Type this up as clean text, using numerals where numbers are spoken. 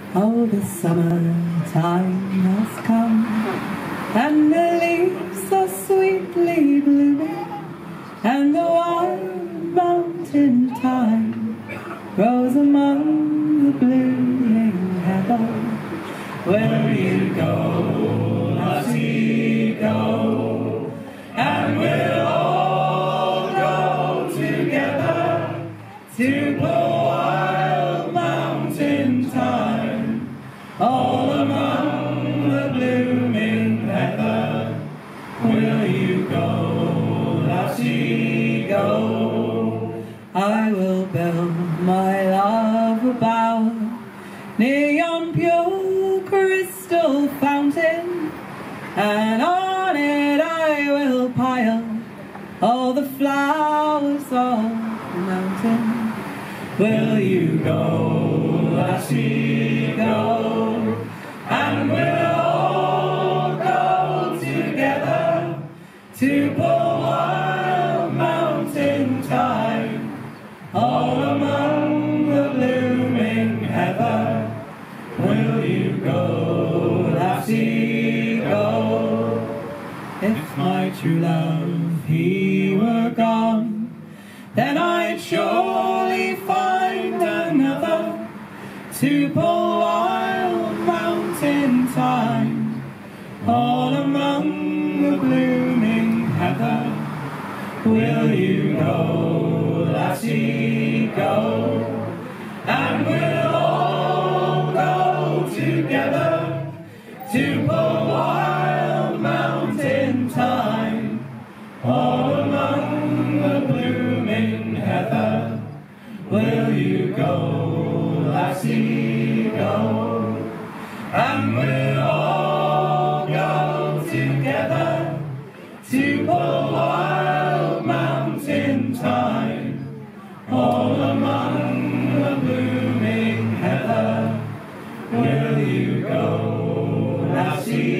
Oh, the summertime has come, and the leaves are sweetly blooming, and the wild mountain thyme grows among the blooming heather. Where you go, lassie, go, and we'll all go together to the wild mountain thyme, all among the blooming heather. Will you go, lassie, go? I will build my love a bower near yon pure crystal fountain, and on it I will pile all the flowers of the mountain. Will you go, lassie, go, and we'll all go together to the wild mountain thyme, all among the blooming heather. Will you go, lassie, go? If my true love, he were gone, then I'd surely find another to pull wild mountain thyme, all among the blooming heather. Will you go, lassie, go, and we'll all go together to the wild mountain thyme, all among the blooming heather. Will you go, lassie, go, and we'll all go together to the wild mountain thyme, all among the blooming heather. Will you go, lassie?